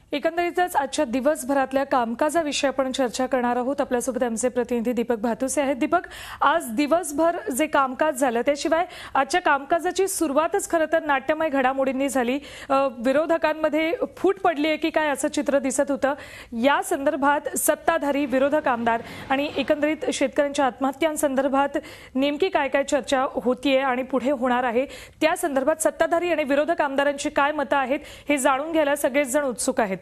एकंदरीतच आजच्या दिवसभरातल्या कामकाजाविषयी आपण चर्चा करणार आहोत। आपल्यासोबत आमचे प्रतिनिधी दीपक भातुसे आहेत। दीपक, आज दिवसभर जे कामकाज झालं त्याशिवाय आजच्या कामकाजाची सुरुवातच खरं तर नाट्यमय घडामोडींनी झाली। विरोधकांमध्ये फूट पडली आहे की काय असं चित्र दिसत होतं। या संदर्भात सत्ताधारी, विरोधक आमदार आणि एकंदरीत शेतकऱ्यांच्या आत्महत्यांसंदर्भात नेमकी काय काय चर्चा होतीये आणि पुढे होणार आहे त्या संदर्भात सत्ताधारी आणि विरोधक आमदारांची काय मतं आहेत हे जाणून घ्यायला सगळेच जण उत्सुक आहेत।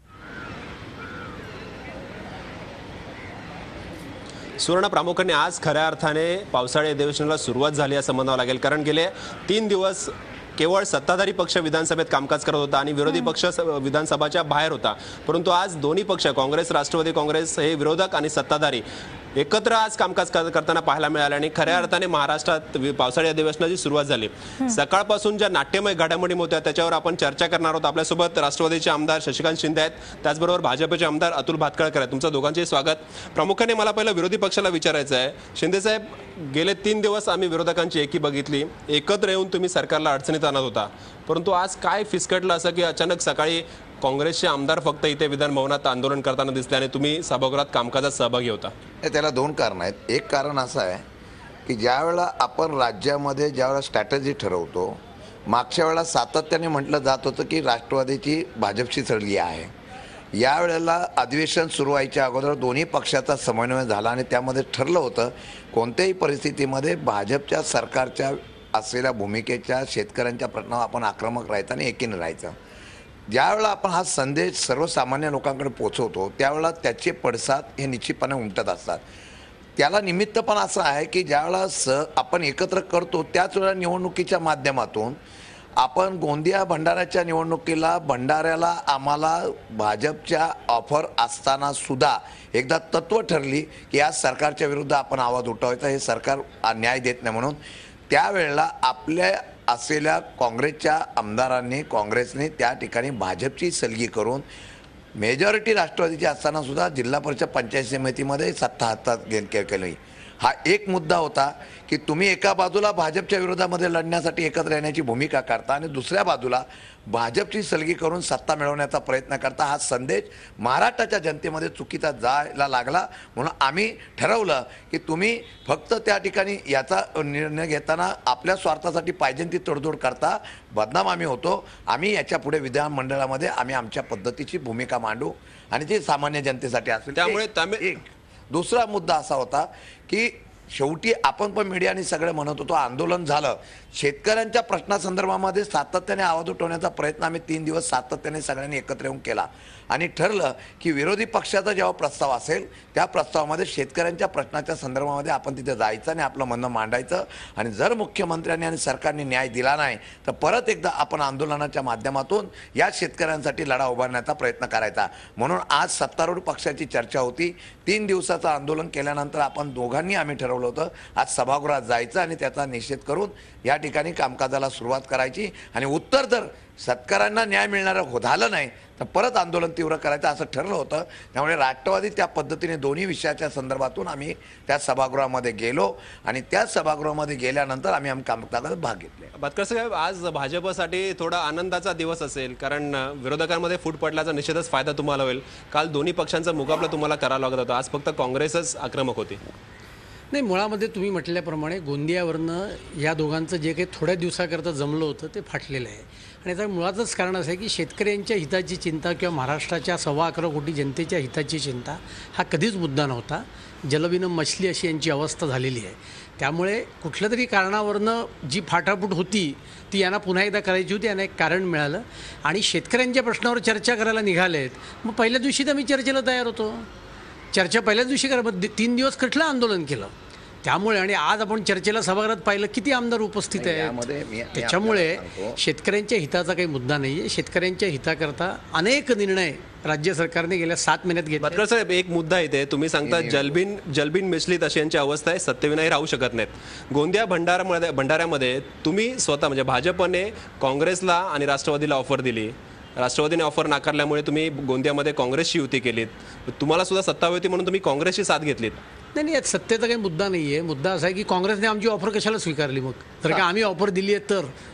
सुवर्ण, प्रामुख्याने आज खऱ्या अर्थाने पावसाळी अधिवेशनाला सुरुवात झाली असं म्हणावं लागेल, कारण गेले 3 दिवस केवळ सत्ताधारी पक्ष विधानसभेत कामकाज करत होता आणि विरोधी पक्ष विधानसभाच्या बाहेर होता। परंतु आज दोन्ही पक्ष, काँग्रेस, राष्ट्रवादी काँग्रेस हे विरोधक आणि सत्ताधारी एकत्र आज कामकाज करताना पाहायला मिळाले आणि खऱ्या अर्थाने महाराष्ट्रात पावसाळी अधिवेशनाची सुरुवात झाली। सकाळपासून ज्या नाट्यमय घडामोडी होत्या त्याच्यावर आपण चर्चा करणार आहोत। आपल्यासोबत राष्ट्रवादीचे आमदार शशिकांत शिंदे आहेत, त्याचबरोबर भाजपचे आमदार अतुल भातखळकर आहेत। तुमचं दोघांचे स्वागत। प्रामुख्याने मला पहिलं विरोधी पक्षाला विचारायचं आहे, शिंदे साहेब, गेले 3 दिवस आम्ही विरोधकांची एकी बघितली, एकत्र येऊन तुम्ही सरकारला अडचणीत आणत होता, परंतु आज काय फिसकटलं असं की अचानक सकाळी काँग्रेसचे आमदार फक्त इथे विधान भवनात आंदोलन करताना दिसले आणि तुम्ही सभागृहात कामकाजात सहभागी होता? त्याला 2 कारण आहेत। एक कारण असं आहे की ज्या वेळेला आपण राज्यामध्ये ज्यावेळेला स्ट्रॅटेजी ठरवतो, मागच्या वेळेला सातत्याने म्हटलं जात होतं की राष्ट्रवादीची भाजपशी चढली आहे। यावेळेला अधिवेशन सुरू व्हायच्या अगोदर दोन्ही पक्षाचा समन्वय झाला आणि त्यामध्ये ठरलं होतं कोणत्याही परिस्थितीमध्ये भाजपच्या सरकारच्या असलेल्या भूमिकेच्या, शेतकऱ्यांच्या प्रश्नावर आपण आक्रमक राहायचं आणि एकीने राहायचं। ज्यावेळेला आपण हा संदेश सर्वसामान्य लोकांकडे पोहोचवतो त्यावेळेला त्याचे पडसाद हे निश्चितपणे उमटत असतात। त्याला निमित्त पण असं आहे की ज्यावेळेला आपण एकत्र करतो त्याच वेळेला निवडणुकीच्या माध्यमातून आपण गोंदिया भंडाऱ्याच्या निवडणुकीला भंडाऱ्याला आम्हाला भाजपच्या ऑफर असताना सुद्धा एकदा तत्व ठरली की या सरकारच्या विरुद्ध आपण आवाज उठवायचा, हे सरकार न्याय देत नाही म्हणून। त्यावेळेला आपल्या असलेल्या काँग्रेसच्या आमदारांनी, काँग्रेसने त्या ठिकाणी भाजपची सलगी करून मेजॉरिटी राष्ट्रवादीची असताना सुद्धा जिल्हा परिषद पंचायत समितीमध्ये सत्ता हातात केली। हा एक मुद्दा होता की तुम्ही एका बाजूला भाजपच्या विरोधामध्ये लढण्यासाठी एकत्र येण्याची भूमिका करता आणि दुसऱ्या बाजूला भाजपची सलगी करून सत्ता मिळवण्याचा प्रयत्न करता। हा संदेश महाराष्ट्राच्या जनतेमध्ये चुकीचा जायला लागला म्हणून आम्ही ठरवलं की तुम्ही फक्त त्या ठिकाणी याचा निर्णय घेताना आपल्या स्वार्थासाठी पाहिजे ती तडजोड करता, बदनाम आम्ही होतो। आम्ही याच्या पुढे विधानमंडळामध्ये आम्ही आमच्या पद्धतीची भूमिका मांडू आणि जी सामान्य जनतेसाठी असेल। त्यामुळे दुसरा मुद्दा असा होता की शेवटी आपण पण मीडियाने सगळे म्हणत होतो आंदोलन झालं, शेतकऱ्यांच्या प्रश्नासंदर्भामध्ये सातत्याने आवाज उठवण्याचा प्रयत्न आम्ही 3 दिवस सातत्याने सगळ्यांनी एकत्र येऊन केला आणि ठरलं की विरोधी पक्षाचा जेव्हा प्रस्ताव असेल त्या प्रस्तावामध्ये शेतकऱ्यांच्या प्रश्नाच्या संदर्भामध्ये आपण तिथे जायचं आणि आपलं म्हणणं मांडायचं आणि जर मुख्यमंत्र्यांनी आणि सरकारने न्याय दिला नाही तर परत एकदा आपण आंदोलनाच्या माध्यमातून या शेतकऱ्यांसाठी लढा उभारण्याचा प्रयत्न करायचा। म्हणून आज सत्तारूढ पक्षाची चर्चा होती। 3 दिवसाचं आंदोलन केल्यानंतर आपण दोघांनी आम्ही ठरवलं होतं आज सभागृहात जायचं आणि त्याचा निषेध करून या ठिकाणी कामकाजाला सुरुवात करायची आणि उत्तर जर शेतकऱ्यांना न्याय मिळणारं झालं नाही तर परत आंदोलन तीव्र करायचं असं ठरलं होतं। त्यामुळे राष्ट्रवादी त्या पद्धतीने दोन्ही विषयाच्या संदर्भातून आम्ही त्या सभागृहामध्ये गेलो आणि त्या सभागृहामध्ये गेल्यानंतर आम्ही कामकाजात भाग घेतले। भातखळकर साहेब, आज भाजपसाठी थोडा आनंदाचा दिवस असेल, कारण विरोधकांमध्ये फूट पडल्याचा निश्चितच फायदा तुम्हाला होईल। काल दोन्ही पक्षांचा मुकाबला तुम्हाला करावा लागत होता, आज फक्त काँग्रेसच आक्रमक होती। नाही, मुळामध्ये तुम्ही म्हटल्याप्रमाणे गोंदियावरनं या दोघांचं जे काही थोड्या दिवसाकरता जमलं होतं ते फाटलेलं आहे आणि याचं मुळातच कारण असं आहे की शेतकऱ्यांच्या हिताची चिंता किंवा महाराष्ट्राच्या 11.25 कोटी जनतेच्या हिताची चिंता हा कधीच मुद्दा नव्हता। जलविनं मछली अशी यांची अवस्था झालेली आहे। त्यामुळे कुठल्या तरी कारणावरनं जी फाटाफूट होती ती यांना पुन्हा एकदा करायची होती, यांना एक कारण मिळालं आणि शेतकऱ्यांच्या प्रश्नावर चर्चा करायला निघालेत। मग पहिल्या दिवशी तर आम्ही चर्चेला तयार होतो, चर्चा पहिल्याच दिवशी करा, 3 दिवस कुठलं आंदोलन केलं। त्यामुळे आणि आज आपण चर्चेला सभागृहात पाहिलं किती आमदार उपस्थित आहेत। त्याच्यामुळे शेतकऱ्यांच्या हिताचा काही मुद्दा नाही आहे। शेतकऱ्यांच्या हिताकरता अनेक निर्णय राज्य सरकारने गेल्या 7 महिन्यात घेतले। भातखळकर साहेब, एक मुद्दा इथे तुम्ही सांगता जलबिन मिसलीत अशी यांची अवस्था आहे, सत्यविनाही राहू शकत नाहीत। गोंदिया भंडाऱ्यामध्ये तुम्ही स्वतः म्हणजे भाजपने काँग्रेसला आणि राष्ट्रवादीला ऑफर दिली, राष्ट्रवादीने ऑफर नाकारल्यामुळे तुम्ही गोंदियामध्ये काँग्रेसची युती केलीत, तुम्हाला सुद्धा सत्ता होती म्हणून तुम्ही काँग्रेसची साथ घेतलीत। नाही, यात सत्तेचा काही मुद्दा नाही आहे। मुद्दा असा आहे की काँग्रेसने आमची ऑफर कशाला स्वीकारली मग, तर का आम्ही ऑफर दिली आहे तर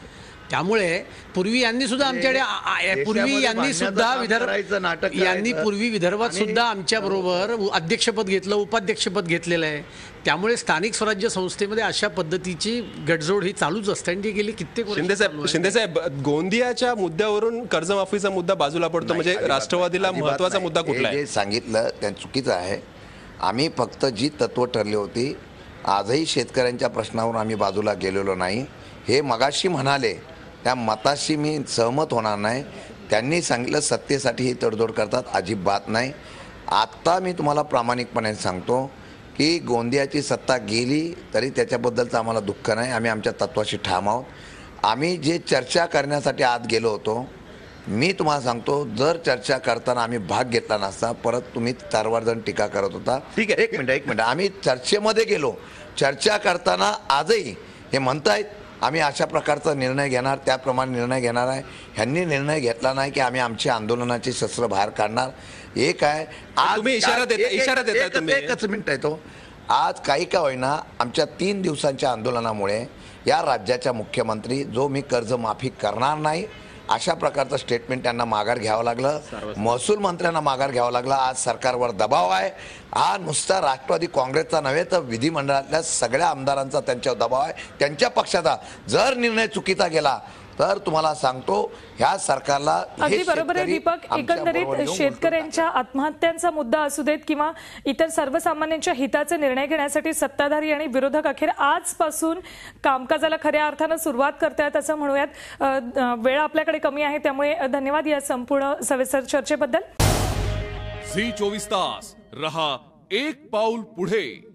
त्यामुळे पूर्वी यांनी सुद्धा आमच्याकडे पूर्वी विदर्भात सुद्धा आमच्या बरोबर अध्यक्षपद घेतलं, उपाध्यक्षपद घेतलेलं आहे. त्यामुळे स्थानिक स्वराज्य संस्थेमध्ये अशा पद्धतीची गटजोड ही चालूच असते आणि ती गेली कित्येक वर्ष. शिंदेसाहेब, गोंदियाच्या मुद्द्यावरून कर्जमाफीचा मुद्दा बाजूला पडतो, म्हणजे राष्ट्रवादीला महत्वाचा मुद्दा कुठला आहे? जे सांगितलं त्या चुकीचं आहे. आम्ही फक्त जी तत्व ठरली होती, आजही शेतकऱ्यांच्या प्रश्नावरून आम्ही बाजूला गेलेलो नाही. हे मगाशी म्हणाले त्या मताशी मी सहमत होणार नाही. त्यांनी सांगितलं सत्तेसाठी ही तडजोड करतात, अजिबात नाही. आत्ता मी तुम्हाला प्रामाणिकपणे सांगतो की गोंदियाची सत्ता गेली तरी त्याच्याबद्दलचं आम्हाला दुःख नाही. आम्ही आमच्या तत्वाशी ठाम आहोत. आम्ही जे चर्चा करण्यासाठी आत गेलो होतो, मी तुम्हाला सांगतो, जर चर्चा करताना आम्ही भाग घेतला नसता, परत तुम्ही चारवारजण टीका करत होता. ठीक आहे, एक मिनिट, आम्ही चर्चेमध्ये गेलो. चर्चा करताना आजही हे म्हणतायत आम्ही अशा प्रकारचा निर्णय घेणार, त्याप्रमाणे निर्णय घेणार आहे. ह्यांनी निर्णय घेतला नाही की आम्ही आमची आंदोलनाची शस्त्र बाहेर काढणार. एक आहे आज तुम्ही इशारा देताय तुम्ही. एकच मिनिट आहे तो. आज काही का होईना आमच्या 3 दिवसांच्या आंदोलनामुळे या राज्याच्या मुख्यमंत्री जो मी कर्जमाफी करणार नाही अशा प्रकारचं स्टेटमेंट त्यांना माघार घ्यावं लागलं. महसूल मंत्र्यांना माघार घ्यावं लागलं. आज सरकारवर दबाव आहे. हा नुसता राष्ट्रवादी काँग्रेसचा नव्हे तर विधिमंडळातल्या सगळ्या आमदारांचा त्यांच्यावर दबाव आहे, त्यांच्या पक्षाचा. जर निर्णय चुकीचा गेला तर तुम्हाला सांगतो ह्या सरकारला. अगदी बरोबर आहे दीपक. एकंदरीत शेतकऱ्यांच्या आत्महत्यांचा मुद्दा असू देत किंवा इतर सर्वसामान्यांच्या हिताचे निर्णय घेण्यासाठी सत्ताधारी आणि विरोधक अखेर आजपासून कामकाजाला खऱ्या अर्थानं सुरुवात करतायत असं म्हणूयात. वेळ आपल्याकडे कमी आहे, त्यामुळे धन्यवाद या संपूर्ण सविस्तर चर्चेबद्दल. झी 24 तास रहा एक पाऊल पुढे.